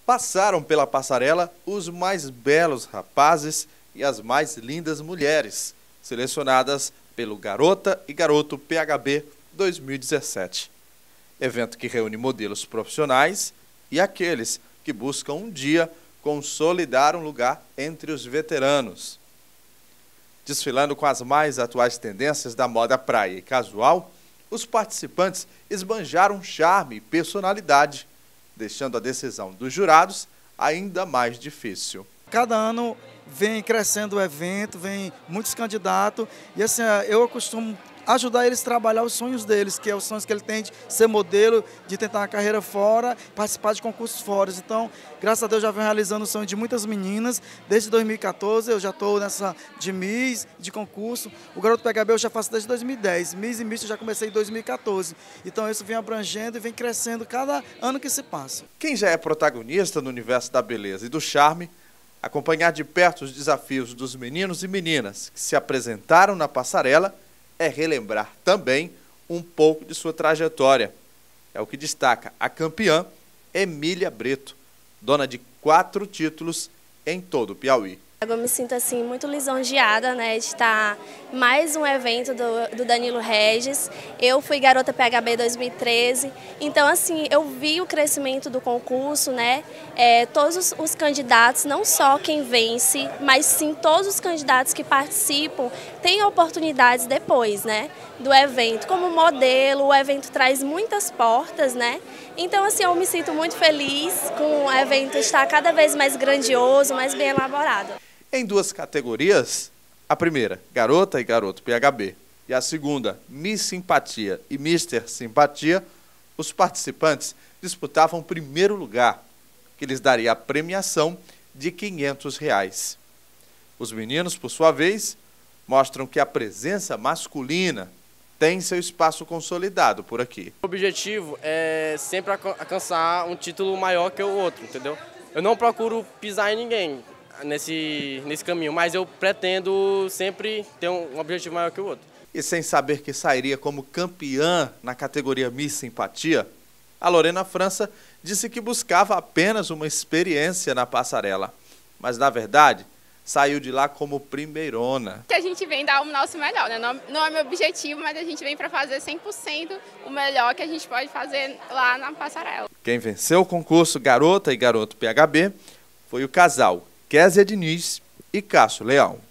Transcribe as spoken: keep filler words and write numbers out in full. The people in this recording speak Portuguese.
Passaram pela passarela os mais belos rapazes e as mais lindas mulheres, selecionadas pelo Garota e Garoto P H B dois mil e dezessete. Evento que reúne modelos profissionais e aqueles que buscam um dia consolidar um lugar entre os veteranos. Desfilando com as mais atuais tendências da moda praia e casual, os participantes esbanjaram charme e personalidade, deixando a decisão dos jurados ainda mais difícil. Cada ano vem crescendo o evento, vem muitos candidatos e assim, eu costumo ajudar eles a trabalhar os sonhos deles, que é os sonhos que ele tem de ser modelo, de tentar uma carreira fora, participar de concursos fora. Então, graças a Deus, já venho realizando o sonho de muitas meninas. Desde dois mil e quatorze eu já estou nessa de Miss, de concurso. O Garoto P H B eu já faço desde dois mil e dez. Miss e Miss eu já comecei em dois mil e quatorze. Então, isso vem abrangendo e vem crescendo cada ano que se passa. Quem já é protagonista no universo da beleza e do charme, acompanhar de perto os desafios dos meninos e meninas que se apresentaram na passarela é relembrar também um pouco de sua trajetória. É o que destaca a campeã Emília Brito, dona de quatro títulos em todo o Piauí. Eu me sinto assim muito lisonjeada, né, de estar mais um evento do, do Danilo Regis. Eu fui Garota P H B dois mil e treze, então assim eu vi o crescimento do concurso, né? É, todos os, os candidatos, não só quem vence, mas sim todos os candidatos que participam têm oportunidades depois, né, do evento. Como modelo, o evento traz muitas portas, né? Então assim eu me sinto muito feliz com o evento estar cada vez mais grandioso, mais bem elaborado. Em duas categorias, a primeira, Garota e Garoto P H B, e a segunda, Miss Simpatia e Mister Simpatia, os participantes disputavam o primeiro lugar, que lhes daria a premiação de quinhentos reais. Os meninos, por sua vez, mostram que a presença masculina tem seu espaço consolidado por aqui. O objetivo é sempre alcançar um título maior que o outro, entendeu? Eu não procuro pisar em ninguém nesse, nesse caminho, mas eu pretendo sempre ter um objetivo maior que o outro. E sem saber que sairia como campeã na categoria Miss Simpatia, a Lorena França disse que buscava apenas uma experiência na passarela, mas na verdade saiu de lá como primeirona. Que a gente vem dar o nosso melhor, né? Não, não é meu objetivo, mas a gente vem para fazer cem por cento o melhor que a gente pode fazer lá na passarela. Quem venceu o concurso Garota e Garoto P H B foi o casal Kézia Diniz e Cássio Leão.